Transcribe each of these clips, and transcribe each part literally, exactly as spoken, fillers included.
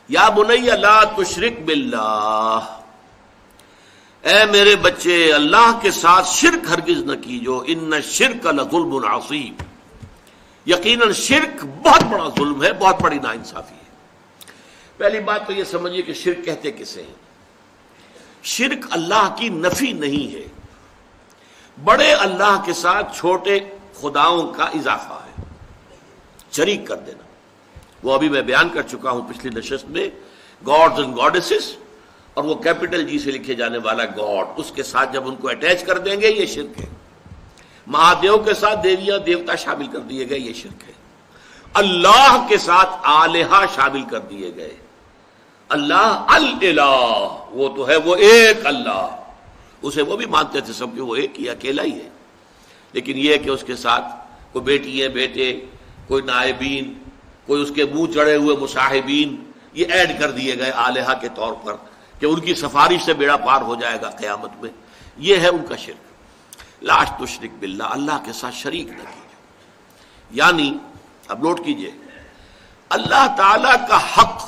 یا بنی لا تشرک باللہ، اے میرے بچے اللہ کے ساتھ شرک ہرگز نہ کیجو، ان الشرک لظلم عظیم، یقیناً شرک بہت بڑا ظلم ہے، بہت بڑی ناانصافی ہے۔ پہلی بات تو یہ سمجھیے کہ شرک کہتے کسے ہیں؟ شرک اللہ کی نفی نہیں ہے، بڑے اللہ کے ساتھ چھوٹے خداؤں کا اضافہ ہے، شریک کر دینا۔ وہ ابھی میں بیان کر چکا ہوں پچھلی نشست میں، گاڈز اینڈ گاڈیسز، اور وہ کیپٹل جی سے لکھے جانے والا گاڈ، اس کے ساتھ جب ان کو اٹیچ کر دیں گے یہ شرک ہے۔ مہادیو کے ساتھ دیویاں دیوتا شامل کر دیے گئے، یہ شرک ہے۔ اللہ کے ساتھ آلہہ شامل کر دیے گئے، اللہ الالہ، وہ تو ہے وہ ایک اللہ، اسے وہ بھی مانتے تھے سب کہ وہ ایک ہی اکیلا ہی ہے، لیکن یہ کہ اس کے ساتھ کوئی بیٹی ہے، بیٹے، کوئی نائبین، کوئی اس کے منہ چڑھے ہوئے مصاحبین، یہ ایڈ کر دیے گئے آلہہ کے طور پر کہ ان کی سفارش سے بیڑا پار ہو جائے گا قیامت میں۔ یہ ہے ان کا شرک۔ لا تشرک باللہ، اللہ کے ساتھ شریک نہ کیجیے، یعنی اب نوٹ کیجئے، اللہ تعالی کا حق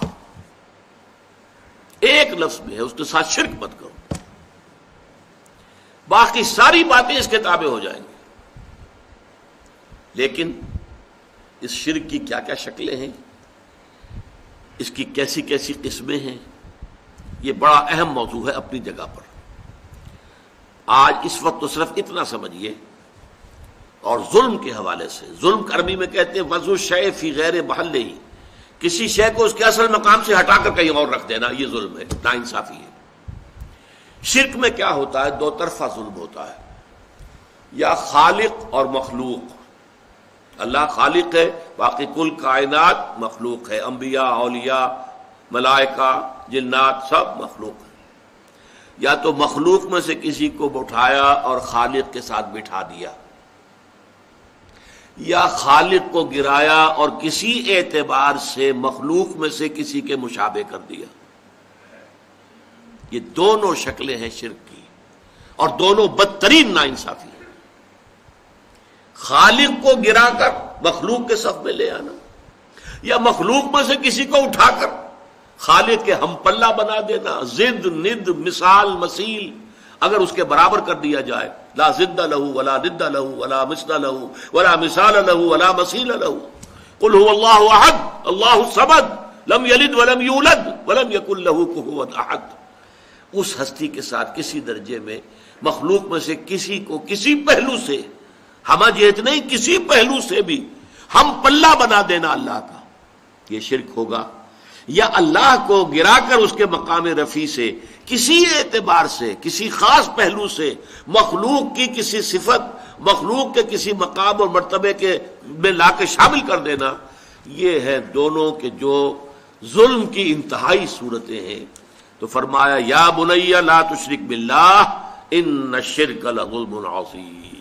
ایک لفظ میں ہے، اس کے ساتھ شرک مت کرو، باقی ساری باتیں اس کے تابع ہو جائیں گی۔ لیکن اس شرک کی کیا کیا شکلیں ہیں، اس کی کیسی کیسی قسمیں ہیں، یہ بڑا اہم موضوع ہے اپنی جگہ پر۔ آج اس وقت تو صرف اتنا سمجھیے، اور ظلم کے حوالے سے، ظلم عربی میں کہتے ہیں وضع الشیء فی غیر محلہ، کسی شے کو اس کے اصل مقام سے ہٹا کر کہیں اور رکھ دینا، یہ ظلم ہے، ناانصافی ہے۔ شرک میں کیا ہوتا ہے؟ دو طرفہ ظلم ہوتا ہے، یا خالق اور مخلوق۔ اللہ خالق ہے، باقی کل کائنات مخلوق ہے، انبیاء، اولیاء، ملائکہ، جنات، سب مخلوق ہیں۔ یا تو مخلوق میں سے کسی کو اٹھایا اور خالق کے ساتھ بٹھا دیا، یا خالق کو گرایا اور کسی اعتبار سے مخلوق میں سے کسی کے مشابہ کر دیا۔ یہ دونوں شکلیں ہیں شرک کی، اور دونوں بدترین ناانصافی ہے۔ خالق کو گرا کر مخلوق کے صف میں لے آنا، یا مخلوق میں سے کسی کو اٹھا کر خالق کے ہم پلہ بنا دینا، ضد، ند، مثال، مثیل اگر اس کے برابر کر دیا جائے، لا ضد لہ ولا ند لہ ولا مثل لہ ولا مثال لہ ولا مثیل لہ، قل هو اللہ احد اللہ الصمد لم یلد ولم یولد ولم یکن لہ کفوا احد۔ اس ہستی کے ساتھ کسی درجے میں مخلوق میں سے کسی کو کسی پہلو سے، ہمہ جہت نہیں، کسی پہلو سے بھی ہم پلہ بنا دینا اللہ کا، یہ شرک ہوگا۔ یا اللہ کو گرا کر اس کے مقام رفیع سے کسی اعتبار سے، کسی خاص پہلو سے مخلوق کی کسی صفت، مخلوق کے کسی مقام اور مرتبے کے میں لا کے شامل کر دینا، یہ ہے دونوں کے جو ظلم کی انتہائی صورتیں ہیں۔ تو فرمایا یا بنی لا تشرک باللہ ان الشرک لظلم عظیم۔